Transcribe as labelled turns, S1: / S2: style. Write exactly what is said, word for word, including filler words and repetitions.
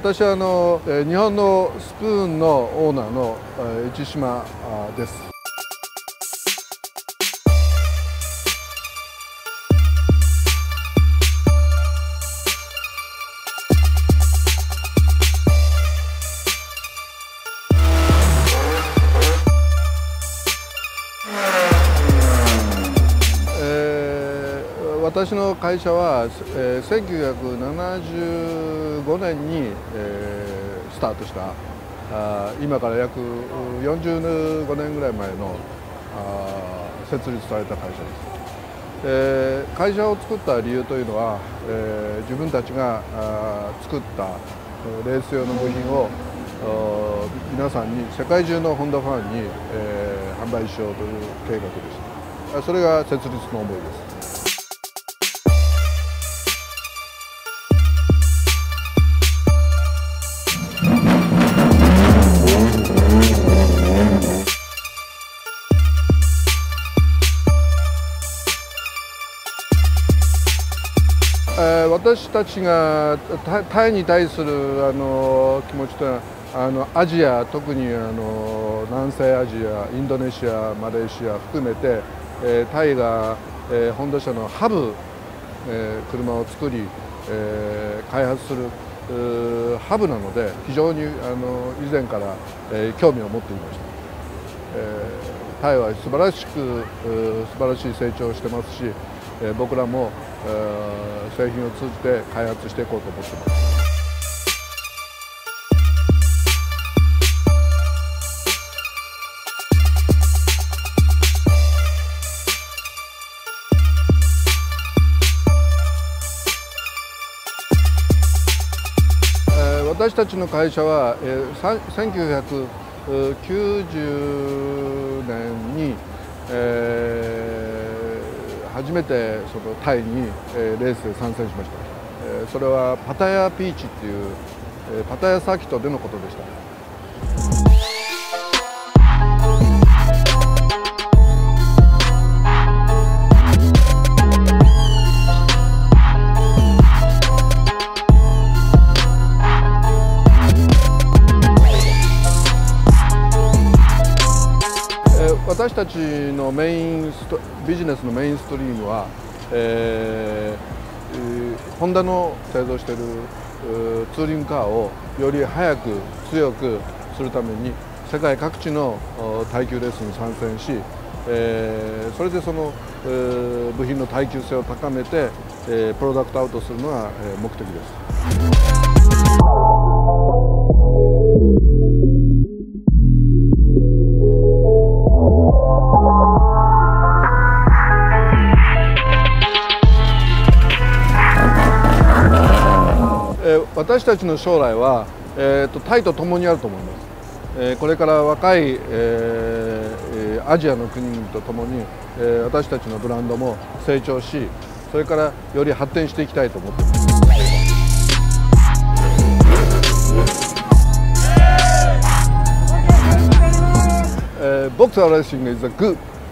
S1: 私はあの日本のスプーンのオーナーの市島です。私の会社は、えー、せんきゅうひゃくななじゅうごねんに、えー、スタートしたあ今から約よんじゅうごねんぐらい前のあ設立された会社です。えー、会社を作った理由というのは、えー、自分たちがあ作ったレース用の部品を皆さんに世界中のホンダファンに、えー、販売しようという計画でした。それが設立の思いです。私たちがタイに対するあの気持ちというのはあのアジア、特にあの南西アジア、インドネシア、マレーシア含めて、えー、タイが、えー、ホンダ社のハブ、えー、車を作り、えー、開発するハブなので非常にあの以前から、えー、興味を持っていました。えー、タイは素晴らしく素晴らしい成長をしてますし、えー、僕らも製品を通じて開発していこうと思っています。私たちの会社はせんきゅうひゃくきゅうじゅうねんに、えー初めてそのタイにレースで参戦しました。それはパタヤピーチっていうパタヤサーキットでのことでした。私たちのメインストビジネスのメインストリームは、えー、ホンダの製造しているツーリングカーをより速く強くするために世界各地の耐久レースに参戦し、えー、それでその、えー、部品の耐久性を高めて、えー、プロダクトアウトするのが目的です。私たちの将来は、えー、とタイと共にあると思います。えー、これから若い、えー、アジアの国々と共に、えー、私たちのブランドも成長し、それからより発展していきたいと思っています。Uh, Boxer racing is a good